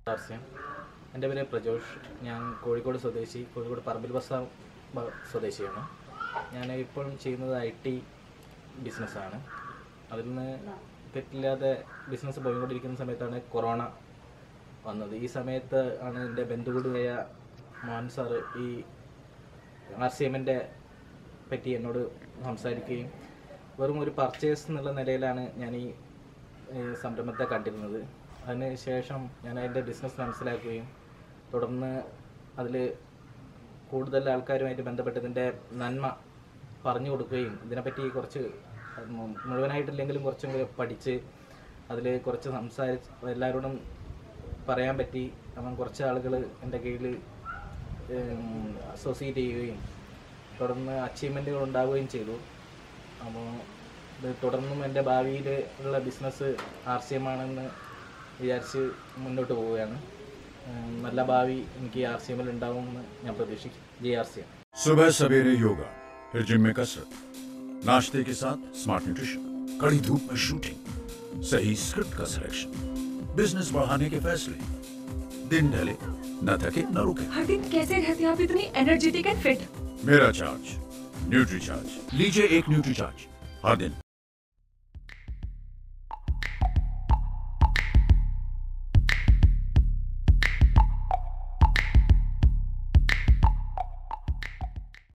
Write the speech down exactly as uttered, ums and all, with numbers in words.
ആർസ്യം. എൻ്റെ പേര് പ്രജോഷ്. ഞാൻ കോഴിക്കോട് സ്വദേശി, കോഴിക്കോട് പറമ്പിൽ ബസ് സ്വദേശിയാണ്. ഞാൻ ഇപ്പോഴും ചെയ്യുന്നത് ഐ ടി ബിസിനസ്സാണ്. അതിൽ നിന്ന് തെറ്റില്ലാതെ ബിസിനസ് പോയിക്കൊണ്ടിരിക്കുന്ന സമയത്താണ് കൊറോണ വന്നത്. ഈ സമയത്ത് ആണ് എൻ്റെ ബന്ധുകൂടിയായ മോഹൻ സാറ് ഈ ആർ സി എമ്മിൻ്റെ പറ്റി എന്നോട് സംസാരിക്കുകയും വെറും ഒരു പർച്ചേസ് എന്നുള്ള നിലയിലാണ് ഞാൻ ഈ സംരംഭത്തെ കണ്ടിരുന്നത്. അതിന് ശേഷം ഞാൻ അതിൻ്റെ ബിസിനസ് മനസ്സിലാക്കുകയും തുടർന്ന് അതിൽ കൂടുതൽ ആൾക്കാരുമായിട്ട് ബന്ധപ്പെട്ടതിൻ്റെ നന്മ പറഞ്ഞു കൊടുക്കുകയും ഇതിനെപ്പറ്റി കുറച്ച് മുഴുവനായിട്ടില്ലെങ്കിലും കുറച്ചും കൂടി പഠിച്ച് അതിൽ കുറച്ച് സംസാരിച്ച് എല്ലാവരോടും പറയാൻ പറ്റി. അപ്പം കുറച്ച് ആളുകൾ എൻ്റെ കീഴിൽ അസോസിയേറ്റ് ചെയ്യുകയും തുടർന്ന് അച്ചീവ്മെൻറ്റുകൾ ഉണ്ടാവുകയും ചെയ്തു. അപ്പോൾ ഇത് തുടർന്നും എൻ്റെ ഭാവിയിൽ ഉള്ള ബിസിനസ് ആർ സി എം ആണെന്ന് വിചാരിച്ച് മുന്നോട്ട് പോവുകയാണ്. നല്ല ഭാവി എനിക്ക് ആർ സി എമ്മിൽ ഉണ്ടാവുമെന്ന് ഞാൻ പ്രതീക്ഷിക്കും. G R C M. सुबह सवेरे योगा, फिर जिम में कसरत, नाश्ते के साथ स्मार्ट न्यूट्रिशन, कड़ी धूप में शूटिंग, सही स्क्रिप्ट का सिलेक्शन, बिजनेस बढ़ाने के फैसले, दिन ढले न थके न रुके। हर दिन कैसे रहते हैं आप इतनी एनर्जेटिक एंड फिट? मेरा चार्ज न्यूट्री चार्ज। लीजिए एक न्यूट्री चार्ज हर दिन।